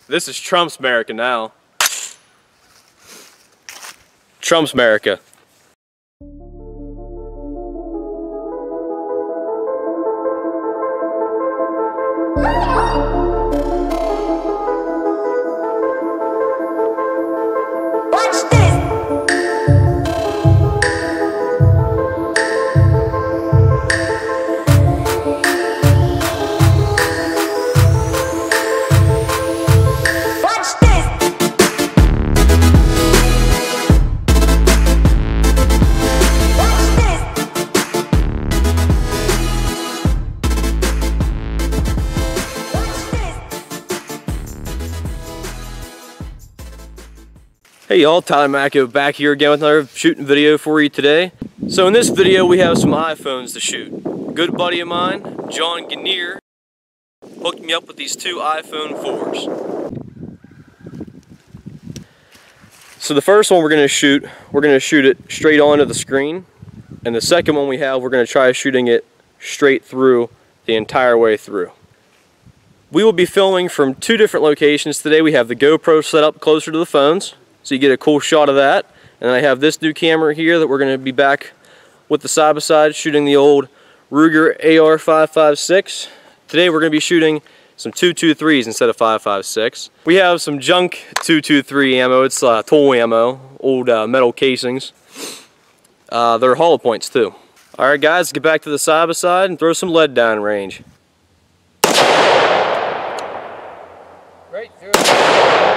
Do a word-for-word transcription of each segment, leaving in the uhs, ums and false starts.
This is Trump's America now. Trump's America. Hey y'all, Tyler Macko back here again with another shooting video for you today. So in this video we have some iPhones to shoot. A good buddy of mine, John Ginier, hooked me up with these two iPhone fours. So the first one we're going to shoot, we're going to shoot it straight onto the screen. And the second one we have, we're going to try shooting it straight through the entire way through. We will be filming from two different locations today. We have the GoPro set up closer to the phones, so you get a cool shot of that. And I have this new camera here that we're going to be back with the side by side shooting the old Ruger A R five five six. Today we're going to be shooting some two twenty-threes instead of five five six. We have some junk two twenty-three ammo. It's uh, tool ammo, old uh, metal casings. Uh, they're hollow points too. Alright guys, get back to the side by side and throw some lead down range. Right through it.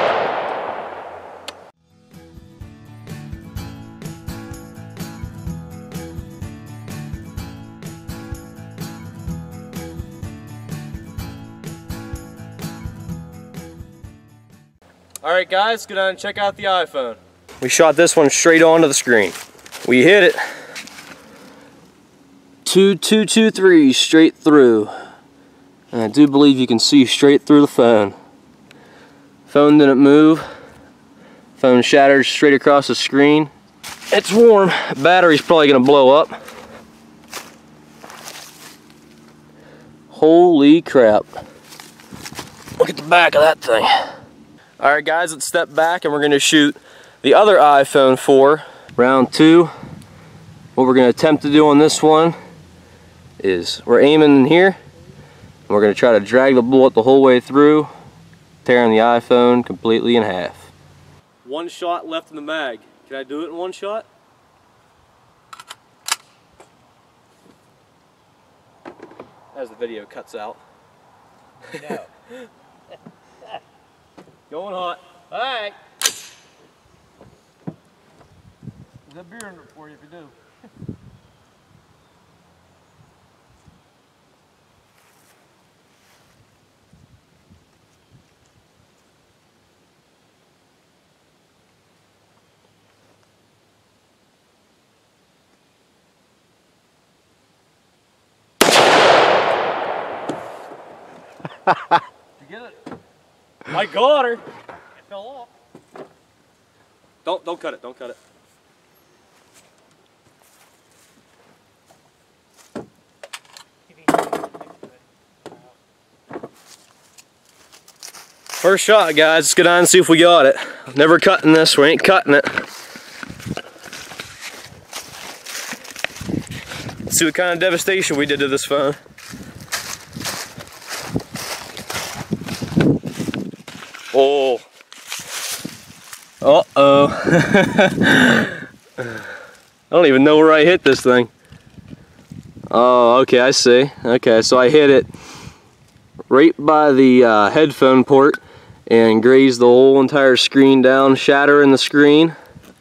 Alright guys, go down and check out the iPhone. We shot this one straight onto the screen. We hit it. Two two two three straight through. And I do believe you can see straight through the phone. Phone didn't move. Phone shattered straight across the screen. It's warm. Battery's probably gonna blow up. Holy crap. Look at the back of that thing. Alright guys, let's step back and we're going to shoot the other iPhone four. Round two. What we're going to attempt to do on this one is we're aiming in here. And we're going to try to drag the bullet the whole way through, tearing the iPhone completely in half. One shot left in the mag. Can I do it in one shot? As the video cuts out. No. Going hot. Alright. There's a beer in it for you if you do. Did you get it? I got her. It fell off. Don't don't cut it. Don't cut it. First shot, guys. Let's go down and see if we got it. Never cutting this. We ain't cutting it. Let's see what kind of devastation we did to this phone. Oh. Uh-oh. I don't even know where I hit this thing. Oh, okay, I see. Okay, so I hit it right by the uh, headphone port and grazed the whole entire screen down, shattering the screen.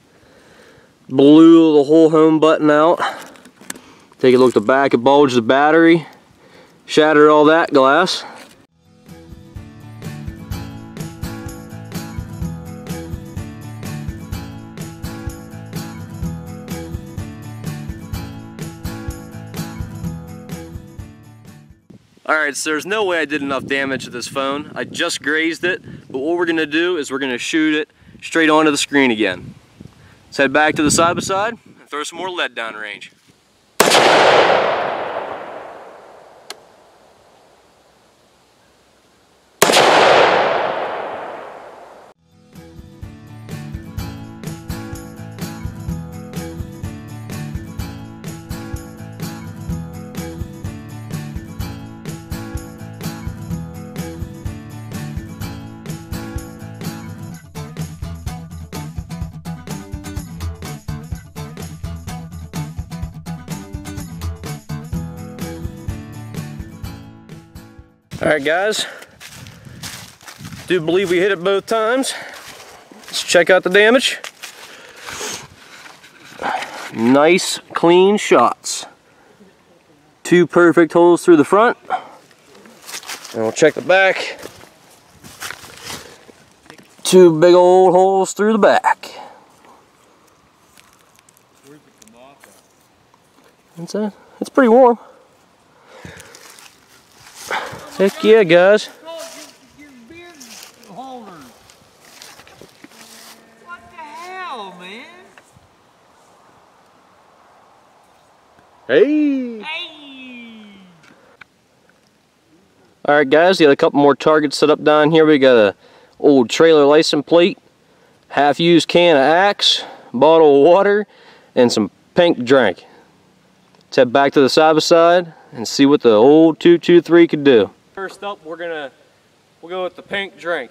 Blew the whole home button out. Take a look at the back, it bulged the battery. Shattered all that glass. Alright, so there's no way I did enough damage to this phone. I just grazed it, but what we're going to do is we're going to shoot it straight onto the screen again. Let's head back to the side by side and throw some more lead down range. Alright guys, do believe we hit it both times. Let's check out the damage. Nice clean shots. Two perfect holes through the front. And we'll check the back. Two big old holes through the back. It's, uh, it's pretty warm. Heck yeah, guys. What the hell, man? Hey! Hey! Alright guys, got a couple more targets set up down here. We got a old trailer license plate, half-used can of Axe, bottle of water, and some pink drink. Let's head back to the side by side and see what the old two two three could do. First up, we're gonna we'll go with the pink drink.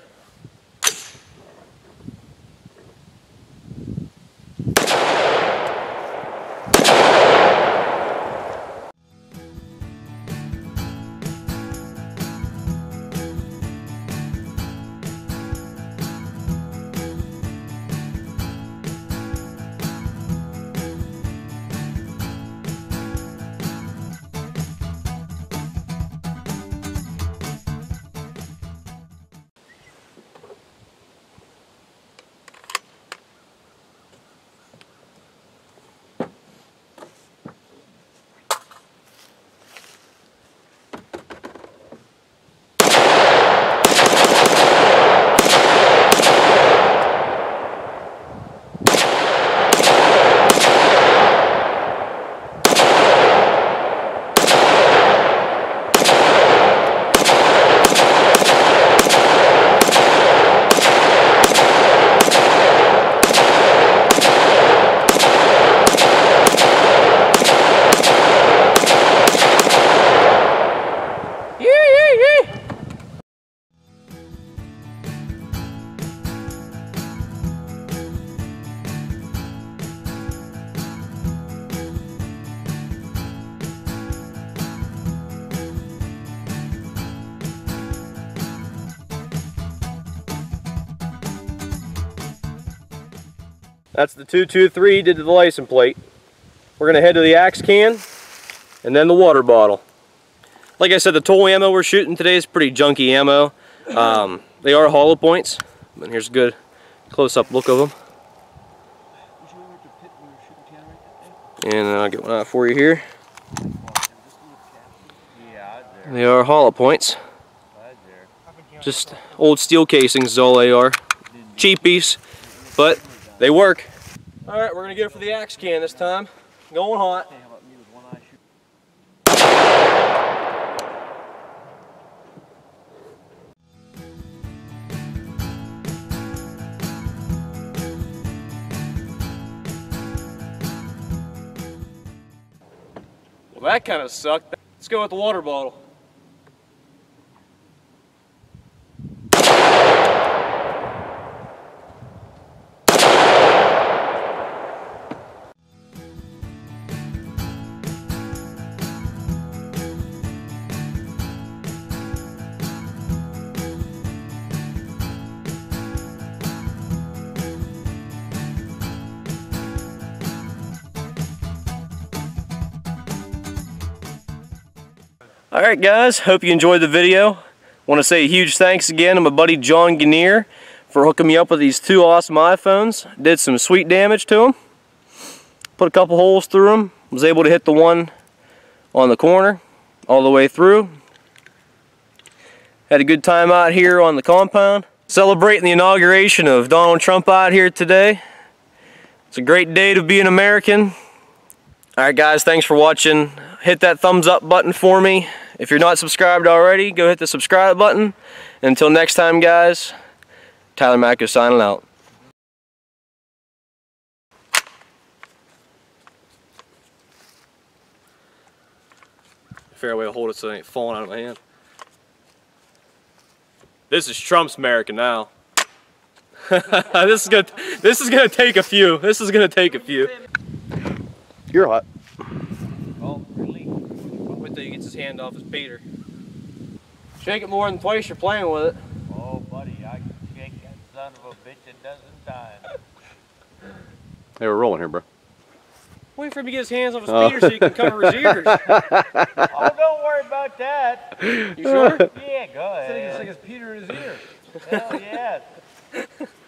That's the two two three did to the license plate. We're gonna head to the Axe can and then the water bottle. Like I said, the tool ammo we're shooting today is pretty junky ammo. Um, they are hollow points, but here's a good close-up look of them. And I'll get one out for you here. They are hollow points. Just old steel casings is all they are. Cheapies, but they work. Alright, we're going to go for the Axe can this time. Going hot. Well, that kind of sucked. Let's go with the water bottle. Alright guys, hope you enjoyed the video. Want to say a huge thanks again to my buddy John Ginier for hooking me up with these two awesome iPhones. Did some sweet damage to them. Put a couple holes through them. Was able to hit the one on the corner all the way through. Had a good time out here on the compound. Celebrating the inauguration of Donald Trump out here today. It's a great day to be an American. Alright guys, thanks for watching. Hit that thumbs up button for me. If you're not subscribed already, go hit the subscribe button. And until next time guys, Tyler Macko signing out. Fair way to hold it so it ain't falling out of my hand. This is Trump's America now. this is gonna this is gonna take a few. This is gonna take a few. You're hot. Oh, really? Wait till he gets his hand off his Peter. Shake it more than twice you're playing with it. Oh, buddy, I can shake that son of a bitch a dozen times. Hey, we're rolling here, bro. Wait for him to get his hands off his feeder so you can cover his ears. Oh, don't worry about that. You sure? Yeah, go ahead. He can stick his Peter in his ear. Hell yes.